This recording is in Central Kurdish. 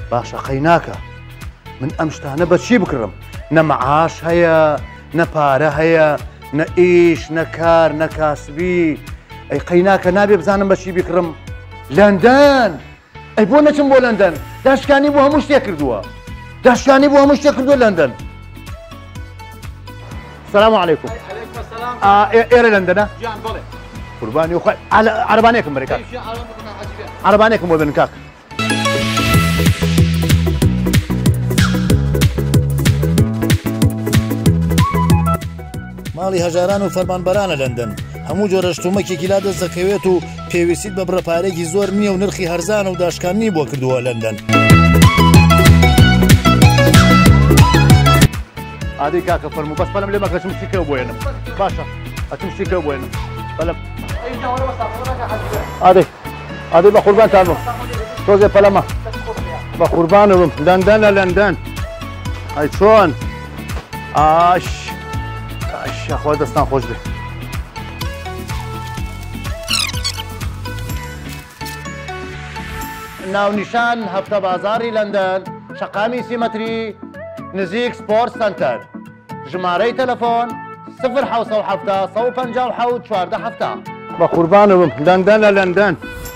باشە قەیناکە من ئەم شتانە بە چی بکڕم؟ نە مەعاش هەیە، نە پارە هەیە، نە ئیش، نە کار، نە کاسبی. ئەی قەیناکە نابێ بزانم بە چی بکڕم. لەندەن! ئەی بۆ نەچم بۆ لەندەن؟ داشکانی بۆ هەموو شتێک کردووە. داشکانی بۆ هەموو شتێک کردووە لەندەن. سلام علیکم. ئێرە لەندەنە؟ گیان بڵێ. قوربانی و خۆی عەربانێکم بەرێ کاک. عەربانێکم بۆ بن کاک. ماڵی هەژاران و فەرمانبەرانە لەندەن. هەموو جۆرە شتومەکێکی لا دەست دەکەوێت و پێویستیت بە بڕەپارێکی زۆر نییە و نرخی هەرزانە و داشکانی بۆ کردووە لەندەن. ئادەی کاکە فەرموو بەس بەلەم لێ مەکە چم شتێکەوە بۆێنم. باشە ئەچم شتێکەوە بۆێنم. بەلەم ئادەی بە قوربانتانم. تۆزێ پەلەمە. بە قوربانم لەندەنە لەندەن. ئەی چۆن؟ ئاش خۆی دەستان خۆش بێ. ناونیشان هەفتە بازاری لەندەن، شەقامی سیمەتری نزیک سپۆرت سنتەر. ژمارەی تەلەفۆن 0 7 7 157 14 7. بە قوربانم لەندەنە لەندەن.